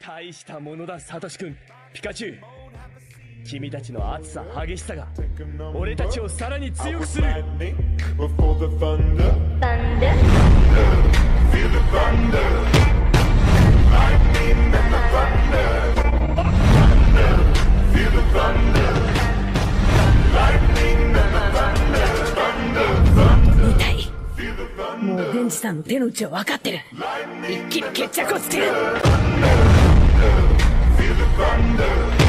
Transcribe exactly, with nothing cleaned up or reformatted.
大したものだ、サトシ君。ピカチュウ、君たちの熱さ激しさが俺たちをさらに強くする。 痛い。もうデンジさんの手の内は分かってる。一気に決着をつける。